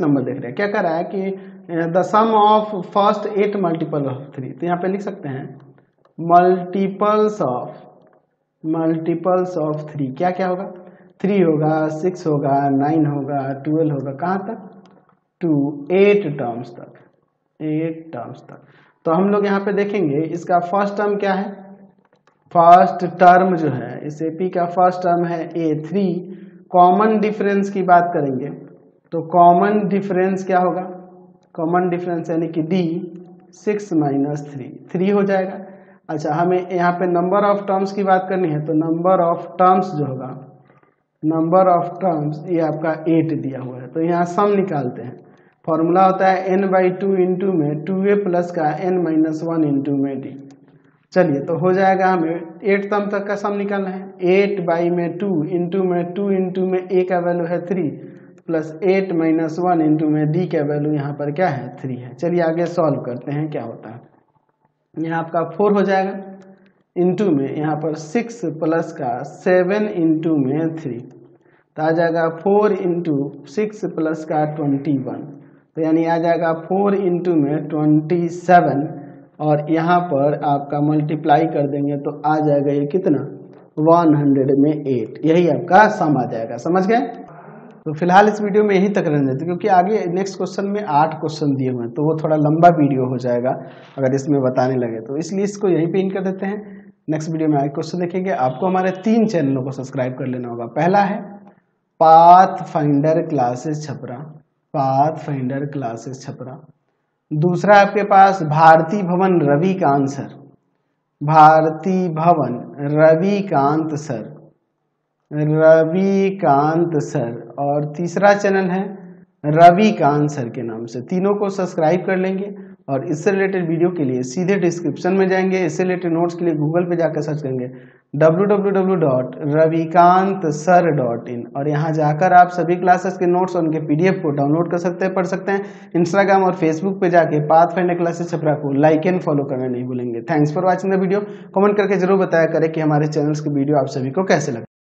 Number देख रहे हैं, क्या कर रहा है कि the sum of first 8 multiple of 3, तो यहाँ पे लिख सकते हैं मल्टीपल्स ऑफ 3, क्या क्या होगा, 3 होगा, 6 होगा, 9 होगा, 12 होगा, कहाँ तक, टू 8 टर्म्स तक, 8 टर्म्स तक। तो हम लोग यहाँ पे देखेंगे इसका फर्स्ट टर्म क्या है, फर्स्ट टर्म जो है इस एपी का फर्स्ट टर्म है A3। कॉमन डिफरेंस की बात करेंगे तो कॉमन डिफरेंस क्या होगा, कॉमन डिफरेंस यानी कि D 6 माइनस 3 हो जाएगा। अच्छा, हमें यहाँ पे नंबर ऑफ टर्म्स की बात करनी है तो नंबर ऑफ टर्म्स जो होगा, नंबर ऑफ टर्म्स ये आपका 8 दिया हुआ है, तो यहाँ सम निकालते हैं। फॉर्मूला होता है n/2 इंटू में 2a प्लस का n-1 इंटू में d। चलिए, तो हो जाएगा हमें 8 टर्म तक का सम निकालना है। 8/2 इंटू में a का वैल्यू है 3 प्लस 8-1 इंटू में d का वैल्यू यहाँ पर क्या है 3 है। चलिए आगे सॉल्व करते हैं क्या होता है। यहाँ आपका 4 हो जाएगा, इंटू में यहाँ पर 6 प्लस का 7 इंटू में 3, तो आ जाएगा 4 इंटू 6 प्लस का 21, तो यानी आ जाएगा 4 इंटू में 27, और यहाँ पर आपका मल्टीप्लाई कर देंगे तो आ जाएगा ये कितना 100 में 8, यही आपका सम आ जाएगा। समझ गए? तो फिलहाल इस वीडियो में यहीं तक रहने देते, क्योंकि आगे नेक्स्ट क्वेश्चन में 8 क्वेश्चन दिए हुए हैं तो वो थोड़ा लंबा वीडियो हो जाएगा अगर इसमें बताने लगे तो, इसलिए इसको यहीं पे इन कर देते हैं। नेक्स्ट वीडियो में आगे क्वेश्चन देखेंगे। आपको हमारे 3 चैनलों को सब्सक्राइब कर लेना होगा। पहला है Pathfinder classes Chhapra, Pathfinder classes Chhapra. दूसरा आपके पास भारती भवन रविकांत सर, भारती भवन रविकांत सर, रविकांत सर, और तीसरा चैनल है रविकांत सर के नाम से। तीनों को सब्सक्राइब कर लेंगे और इससे रिलेटेड वीडियो के लिए सीधे डिस्क्रिप्शन में जाएंगे। इससे रिलेटेड नोट्स के लिए गूगल पे जाकर सर्च करेंगे www.ravikantsir.in, और यहाँ जाकर आप सभी क्लासेस के नोट्स और उनके PDF को डाउनलोड कर सकते हैं, पढ़ सकते हैं। इंस्टाग्राम और फेसबुक पे जाके पाथफाइंडर क्लासेस छपरा को लाइक एंड फॉलो करना नहीं भूलेंगे। Thanks for watching the video. Comment करके जरूर बताया करें कि हमारे चैनल्स के वीडियो आप सभी को कैसे लगे।